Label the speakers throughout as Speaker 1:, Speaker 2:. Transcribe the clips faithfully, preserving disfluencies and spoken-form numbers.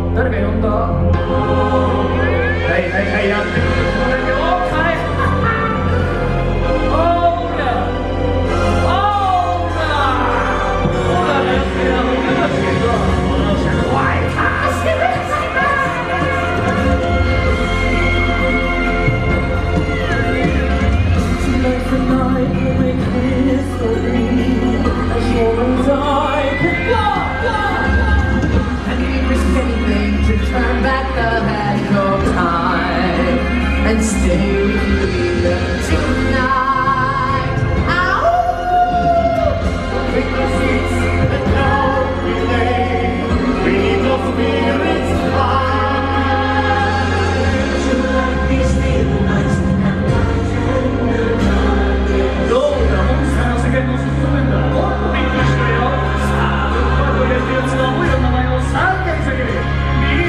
Speaker 1: 誰か呼んだ？はいはいはい、やってくるつもりで、おっかいオーラオーラオーラがやってるのもよろしけど、この社怖いかしてください。
Speaker 2: Turn back the hands of time and stay with me tonight. Ow! Take the seats and now we lay. We need no spirits high. To let these little nights and
Speaker 1: どうだ、モンスターの世界の進めんだ。もっとびっくりしろよ。さあ、どこまでやってるやつが思いの名前をさんかい叫べ。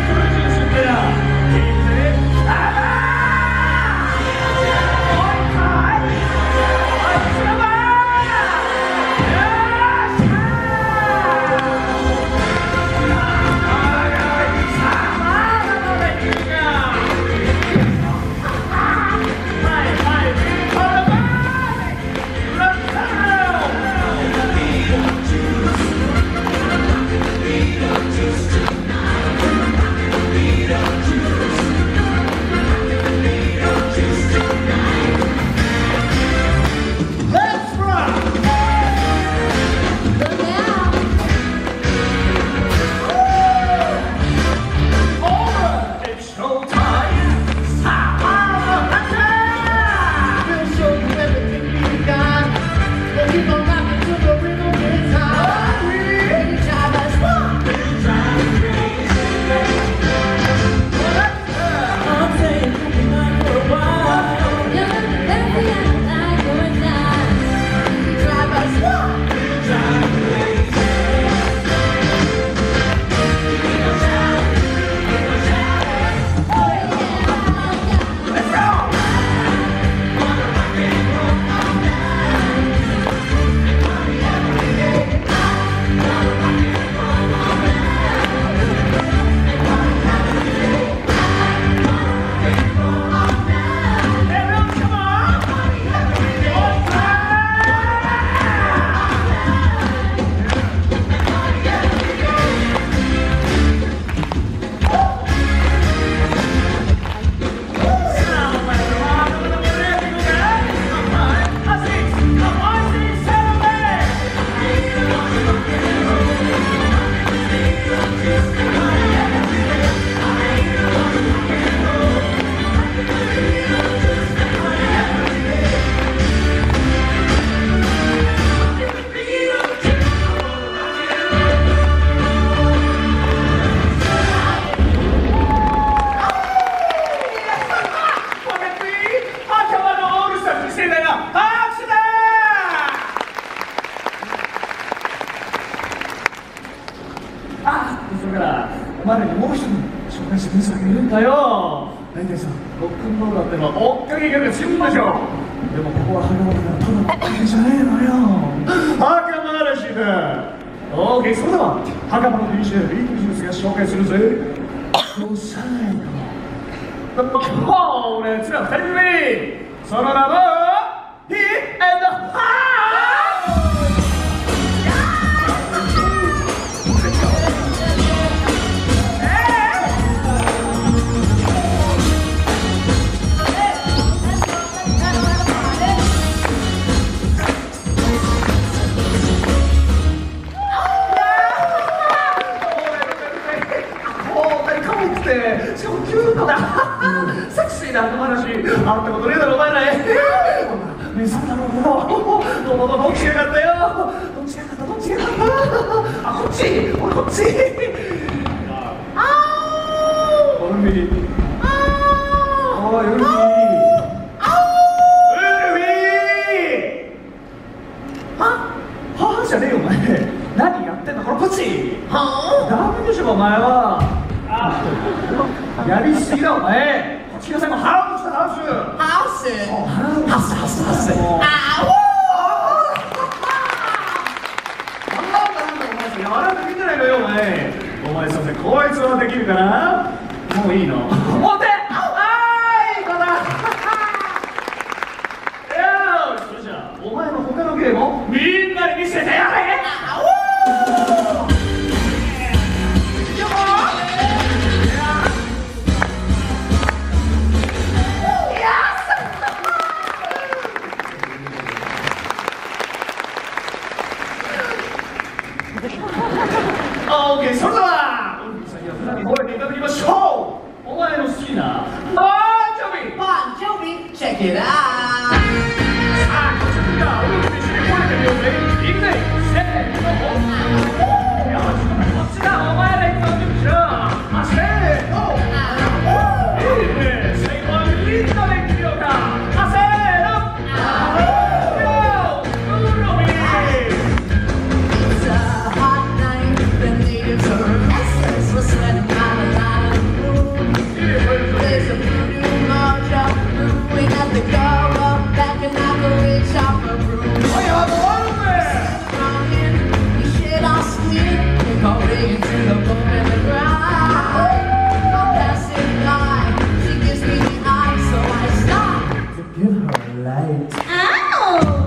Speaker 1: それからお前らにもう一人紹介してくれる人がいるんだよ。大体さ、ロックンロールだってのは追っかけギャグが死ぬんでしょ。でもここは袴だからただの追っかけじゃねえのよ。袴嵐だ。オーケー、それでは袴の ディージェー リートジュースが紹介するぜ。ごさいの今日列はふたり組、その名もヒット&ハー。しかもキュートだセクシーな話あったことねえだろお前ら。目覚めたろうどうもどうもどっちが勝ったよ。どっちが勝ったどっちが勝ったあ、こっち俺こっちあーウルフィあーウルフィウルフィははじゃねえよお前。何やってんだこのこっちはダメでしょお前は。やりすぎだお前。こっちが最後ハウスだハウスハウスハウスハウスハウスあおーなんだなんだお前やらなきゃいけないのよお前。お前前させこいつはできるかな。もういいの。お手はいこだよし、それじゃあお前の他の芸もみんなに見せてやれ。オーケー、それではウルフさんやふたり覚えていただきましょう。お前の好きなボンジョビ。
Speaker 2: Bon Jovi, check it out.
Speaker 1: さあ、こっちがウルフと一緒に覚えてみようぜ。いくぜ、せーの。よし、こっちだ、お前ら行くぞ、準備しろ。あ、せーの。いいね、最後はみんなで行ってみようか。あ、せーの。ウルフ。
Speaker 2: It's a hot night, the natives are restless. We're sweating by the light of the moon. There's a voodoo mojo brewing at the go-go, backing out the witch off a broom. Running, we shed our skin, we're going into the bone and the ground. I'm passing by, she gives me the eye, so I stop to give her a light. Ow!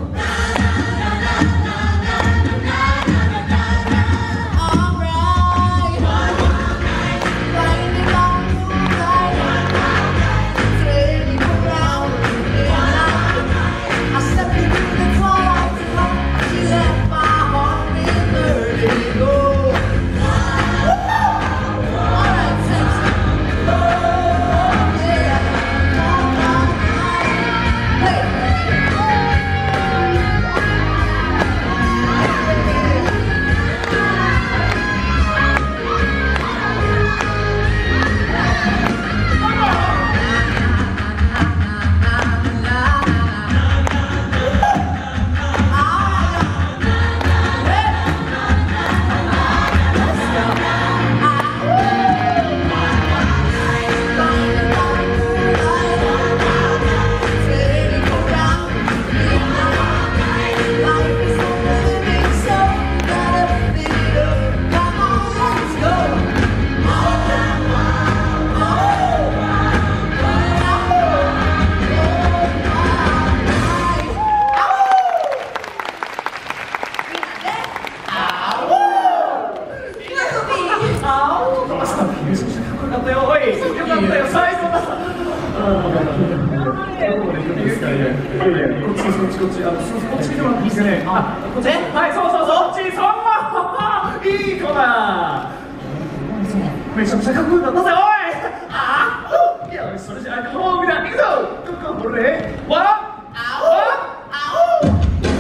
Speaker 2: めちゃくちゃかっこよかったぜ、おい。ああ、いや、それじゃあ、もうみんな、行くぞ。これで、ワン、ワン、アオ。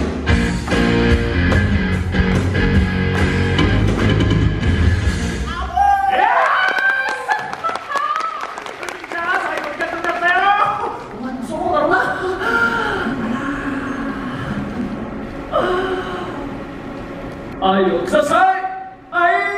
Speaker 2: じゃあ、最後にかっこよかったよ。お前もそうだろうな。愛をください。愛。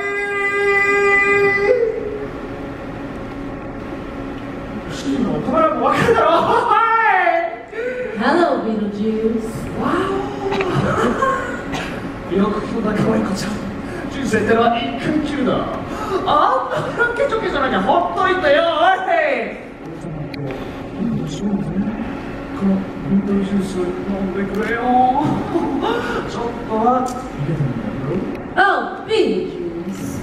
Speaker 2: Hello, Beetlejuice.
Speaker 1: Wow. よく聞くな、可愛い子ちゃん。人生ってのは一回きりだ。あんなケチョケチョなきゃほっといてよ、おい。俺様と今度しようぜ。このビートルジュース飲んでくれよ。ちょっとは入れてみるよ。
Speaker 2: Oh, Beetlejuice.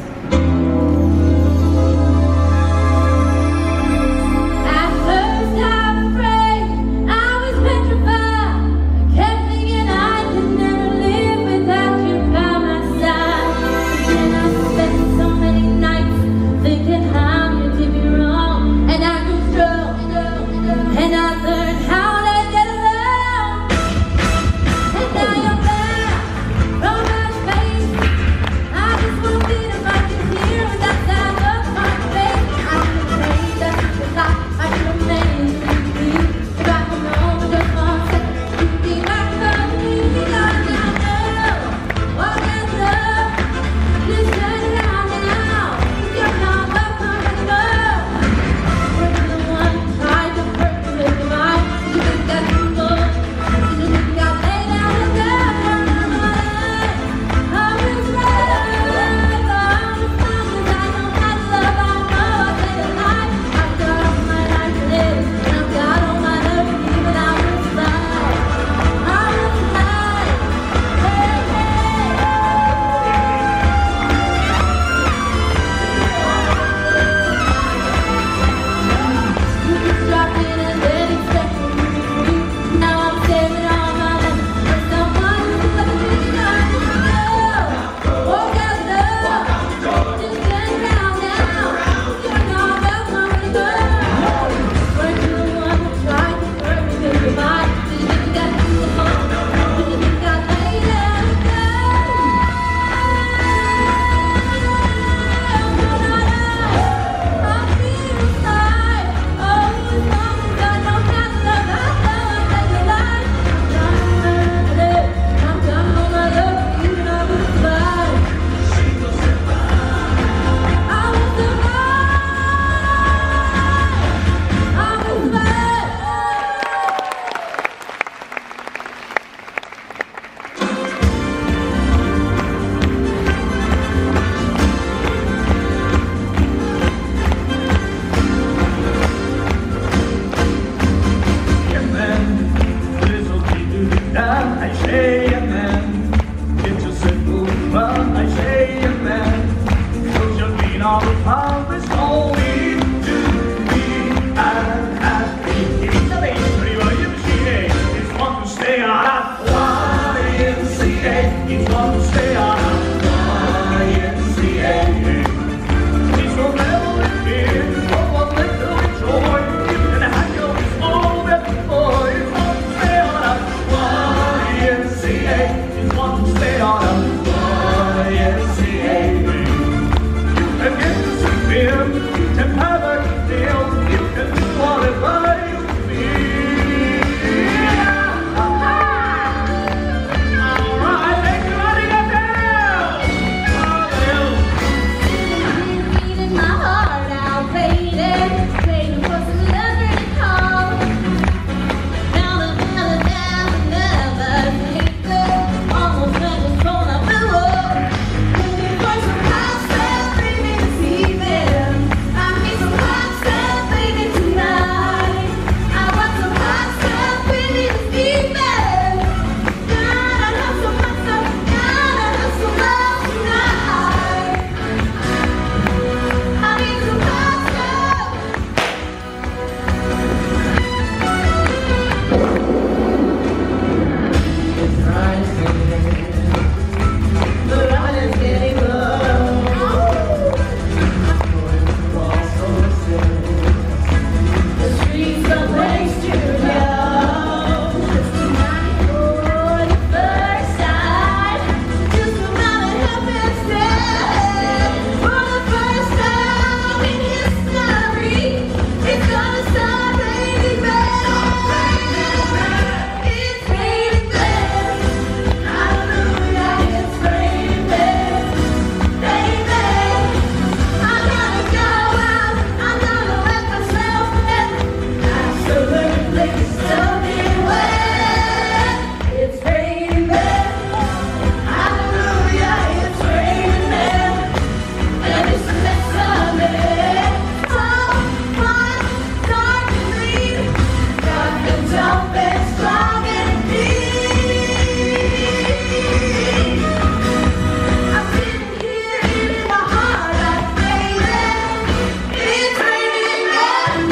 Speaker 1: accomplish only to be unhappy. みんなで一緒に ワイエムシーエー It's fun to stay on a ワイエムシーエーIt's fun to stay on a ワイエムシーエーIt's no melody in of a little joy. Even the hang of this moment, boy, it's fun to stay on a ワイエムシーエーIt's fun to stay on a ワイエムシーエーAnd get to sleep in, you can have a good deal, you can do whatever you feel. Alright, thank you, arigato!
Speaker 2: Beating my heart out, waiting, waiting for some lover to call. Now the never, never, never hate the almost never thrown up the road. Looking for some hot stuff, baby, this evening. I need some hot stuff, baby, tonight. I want some hot stuff, baby, this evening. Gotta have some hot stuff, gotta have some love tonight. I need some hot stuff. It's rising, the light is getting low. I'm going through all sources. The streets are place to go. Just tonight for the first time. Just another helpless day. For the first time in history, it's gonna start raining men. It's raining men. Hallelujah, it's raining men. Baby, I gotta go out. I'm gonna let myself in. Absolutely soaking wet. It's raining men. Hallelujah, it's raining men. And it's a mess of me. Oh, my dark and green. Dark and tough and strong and deep. I'm sitting here eating my heart out, baby. It's raining men.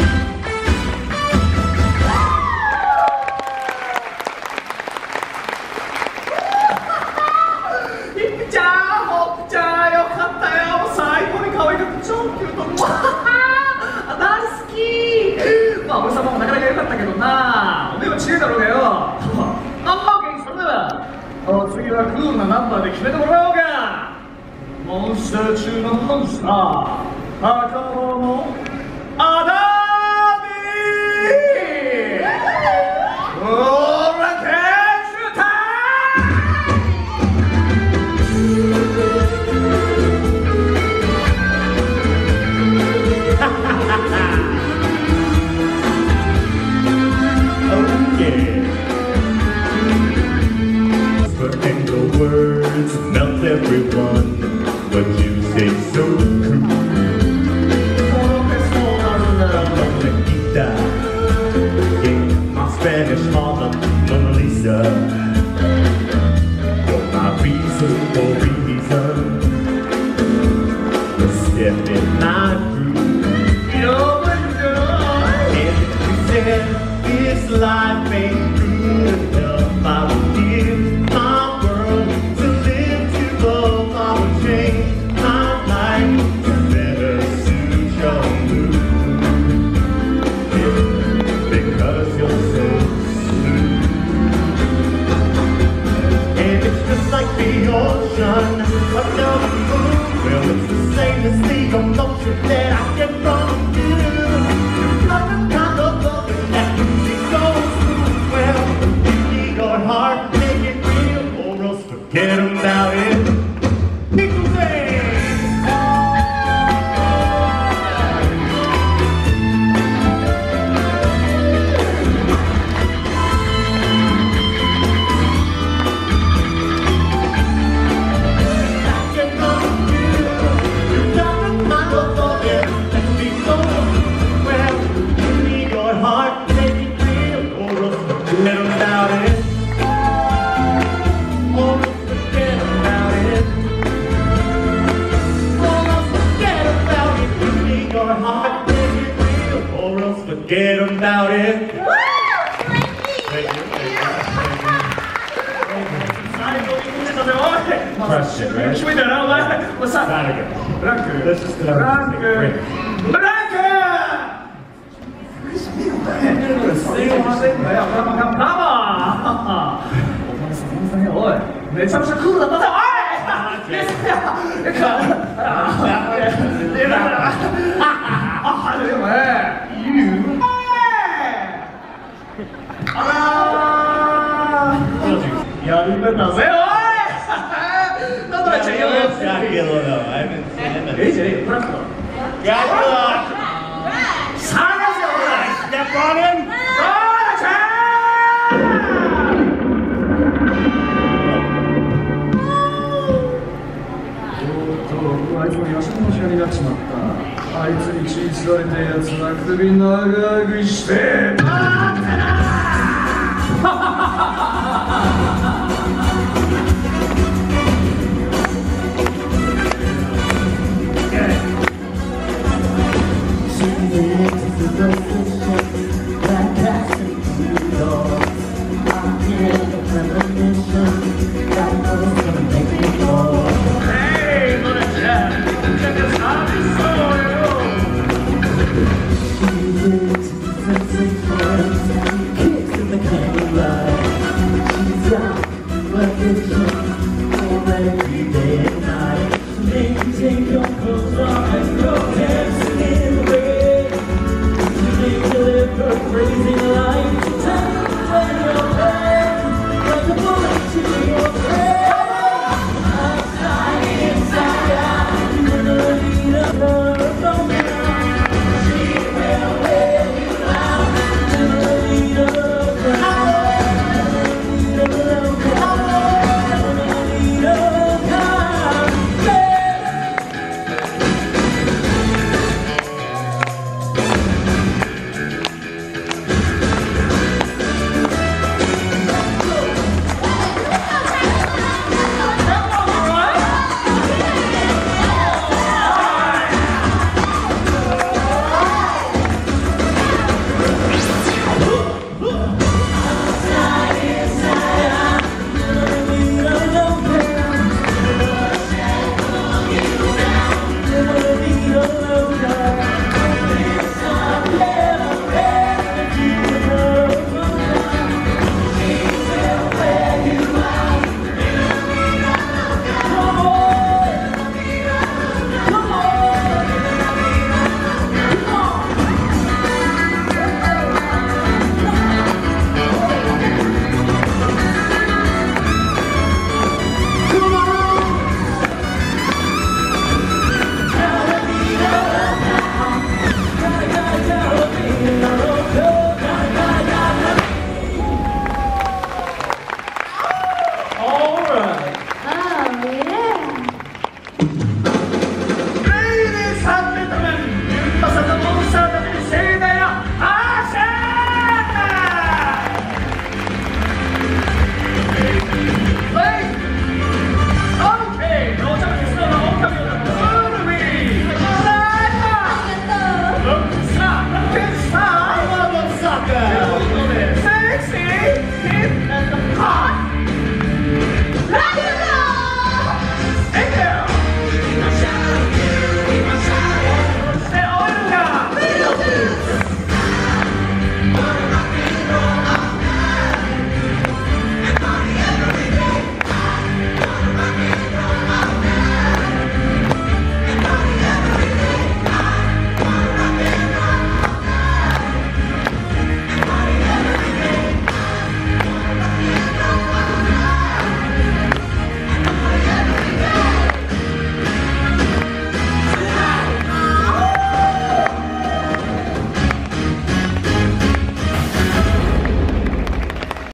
Speaker 1: いっちゃん、ほっちゃん、よかったよ。最高に可愛くて超キュート。わはは大好き。まあ、俺様もなかなか良かったけどな。おめえは違うだろうがよ。ナンバーゲンそれでは、お次はクールなナンバーで決めてもらおうか。モンスター中のモンスター、赤子のアダディ。オーラケンシュタ
Speaker 3: And the words melt everyone, but you say so true. Chiquita, yeah, my Spanish mama, Mona Lisa. For my reason, for reason, the step in my groove.
Speaker 1: よーいよーい
Speaker 3: And if you said this life ain't good enough, I would give my world to live to love. I would change my life to better suit your mood. Yeah, because you're so smooth. And it's just like the ocean, another moon. Well, it's the same as the emotion that I get from you. You're like the kind of loving that really goes through. Well, you need your heart, make it real, or else forget about it. People say. I can love you. You're not the kind of loving that we your heart, make it real, or else forget about it. Thank you, thank you, Question, right?
Speaker 1: 열심히 되나, 오늘? 뭐, 사,
Speaker 3: Vatican.
Speaker 1: 브랑크.
Speaker 3: Let's just go.
Speaker 1: 브랑크. 브랑크! 세이브 거야. 브라마, 그냥 브라마! 오만에서 상상해, 어이. 내 참사 크루 나타나, 어이! 예스야! 이렇게. 아, 이래, 왜? 유. 아! 야, 이거 나세요, 어이! 너도 제일
Speaker 3: Dracula, though. I haven't seen him.
Speaker 1: 에이제이, 브랑크.
Speaker 3: Dracula!
Speaker 1: 사랑하세요, 어이!
Speaker 3: Step on him!
Speaker 1: 아이폰이 야식の시간이なっちまったあいつにチーズされたやつは首長くして待ってな
Speaker 3: Soon the answers to those questions